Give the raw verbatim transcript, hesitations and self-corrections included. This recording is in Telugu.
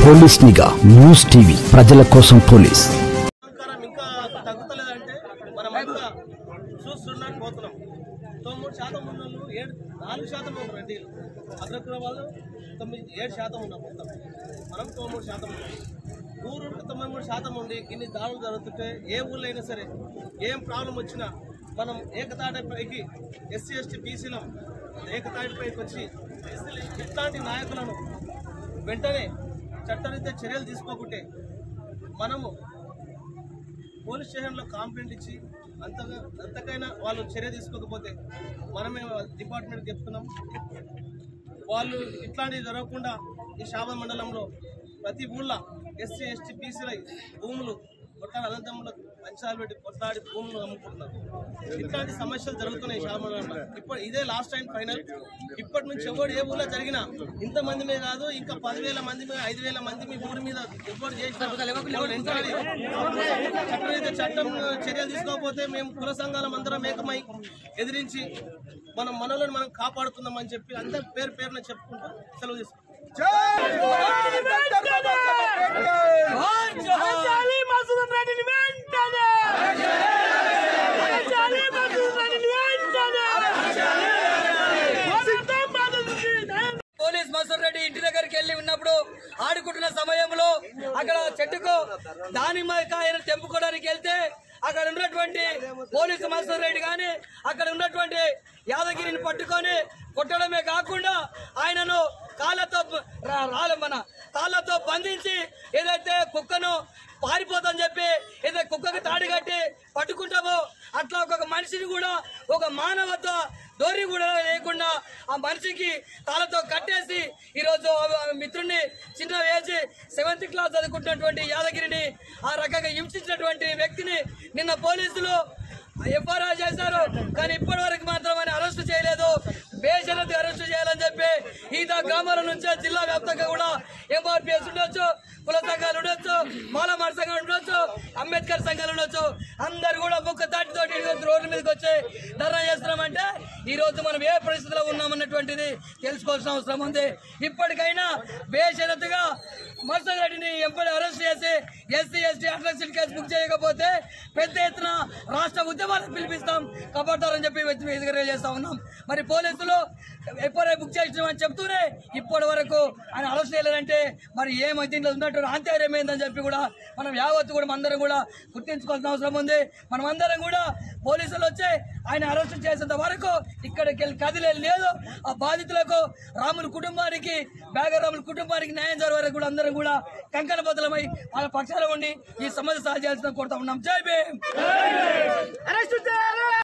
పోలీస్ నిఘా న్యూస్ టీవీ ప్రజల కోసం పోలీస్. ఇంకా తగ్గుతలేదంటే మనమంతా చూస్తున్నాను పోతున్నాం. తొమ్మిది శాతం ఉన్న వాళ్ళు ఏడు నాలుగు శాతం ఉన్నారు. రెడ్డిలు అగ్రకుల వాళ్ళు తొమ్మిది ఏడు శాతం ఉన్నారు. మొత్తం మనం తొమ్మిది శాతం ఉన్నాం. ఊరు తొంభై మూడు శాతం ఉండి ఇన్ని దాడులు జరుగుతుంటే ఏ ఊళ్ళో అయినా సరే ఏం ప్రాబ్లం వచ్చినా మనం ఏకతాటిపైకి ఎస్సీ ఎస్టీ బీసీలం ఏకతాటిపైకి వచ్చి ఇట్లాంటి నాయకులను వెంటనే చట్టరీత్యా చర్యలు తీసుకోకుంటే మనము పోలీస్ స్టేషన్లో కంప్లైంట్ ఇచ్చి అంతగా అంతకైనా వాళ్ళు చర్య తీసుకోకపోతే మనమే డిపార్ట్మెంట్కి చెప్తున్నాం. వాళ్ళు ఇట్లాంటివి జరగకుండా ఈ శాబ మండలంలో ప్రతి ఊళ్ళో ఎస్సీ ఎస్టీ బీసీల భూములు కొట్లాడి అనంతరంలో పంచాలు పెట్టి కొట్లాడి భూములు అమ్ముకుంటున్నారు. ఇట్లాంటి సమస్యలు జరుగుతున్నాయి శాబ మండలంలో. ఇప్పుడు ఇదే లాస్ట్ టైం ఫైనల్. ఇప్పటి నుంచి ఎవరు ఏ ఊళ్ళో జరిగినా ఇంతమంది మీద కాదు, ఇంకా పదివేల మంది మీద ఐదు వేల మంది మీ ఊరి మీద ఎవరు చేసిన చట్టం చట్టం చర్యలు తీసుకోకపోతే మేము కుల సంఘాలం అందరం ఏకమై ఎదిరించి మనం మనలను మనం కాపాడుతున్నామని చెప్పి అందరి పేరు పేరున చెప్పుకుంటూ సెలవు తీసుకుంటాం. పోలీస్ మసూర్ రెడ్డి ఇంటి దగ్గరికి వెళ్లి ఉన్నప్పుడు ఆడుకుంటున్న సమయంలో అక్కడ చెట్టుకు దానిమ్మకాయను తెంపుకోవడానికి వెళ్తే అక్కడ ఉన్నటువంటి పోలీసు మసూర్ రెడ్డి కానీ అక్కడ ఉన్నటువంటి యాదగిరిని పట్టుకొని కొట్టడమే కాకుండా ఆయనను కాళ్ళతో మన కాళ్ళతో బంధించి ఏదైతే కుక్కను పారిపోతాని చెప్పి ఏదైతే కుక్కకి తాడి కట్టి పట్టుకుంటామో అట్లా ఒక మనిషిని కూడా ఒక మానవత్వ ధోరణి కూడా లేకుండా ఆ మనిషికి తాళతో కట్టేసి ఈరోజు మిత్రుడిని చిన్న వేసి సెవెంత్ క్లాస్ చదువుకుంటున్నటువంటి యాదగిరిని ఆ రకంగా హింసించినటువంటి వ్యక్తిని నిన్న పోలీసులు ఎఫ్ఐఆర్ చేశారు. కానీ ఇప్పటి వరకు మాత్రం ఆయన అరెస్టు చేయలేదు. బేషరతు అరెస్టు చేయాలని చెప్పి ఈత గ్రామాల నుంచే జిల్లా వ్యాప్తంగా కూడా ఎంఆర్పిఎస్ ఉండొచ్చు, కుల సంఘాలు ఉండొచ్చు, మాలమార్ సంఘాలు ఉండొచ్చు, అంబేద్కర్ సంఘాలు ఉండొచ్చు, అందరు కూడా ముక్క తాటితోటి రోడ్ల మీదకి వచ్చి ధర్నా చేస్తున్నామంటే ఈ రోజు మనం ఏ పరిస్థితిలో ఉన్నామన్నటువంటిది తెలుసుకోవాల్సిన అవసరం ఉంది. ఇప్పటికైనా బేషరతుగా మసూర్ రెడ్డిని ఎంపీ అరెస్ట్ చేసి SC ST attraction case book చేయకపోతే పెద్ద ఎత్తున రాష్ట్ర ఉద్యమాలకు పిలిపిస్తాం, కబడ్డారని చెప్పి ఎదురు చేస్తా ఉన్నాం. మరి పోలీసులు ఎప్పుడై బుక్ చేసినామని చెప్తూనే ఇప్పటి వరకు ఆయన అరెస్ట్ చేయలేదంటే మరి ఏమైతే దీంట్లో ఉన్నట్టు ఆంతర్యం ఏందని చెప్పి కూడా మనం యావత్తు కూడా అందరం కూడా గుర్తించుకోవాల్సిన అవసరం ఉంది. మనం అందరం కూడా పోలీసులు వచ్చి ఆయన అరెస్ట్ చేసేంత వరకు ఇక్కడికి వెళ్ళి కదిలే లేదు. ఆ బాధితులకు రాముల కుటుంబానికి బ్యాగరాముల కుటుంబానికి న్యాయం జరిగే వరకు కూడా అందరం కూడా కంకణ బద్దలమై వాళ్ళ పక్షాలు ఉండి ఈ సమస్య సాధ్యాల్సిన కోరుతా ఉన్నాం. జై భీమ్.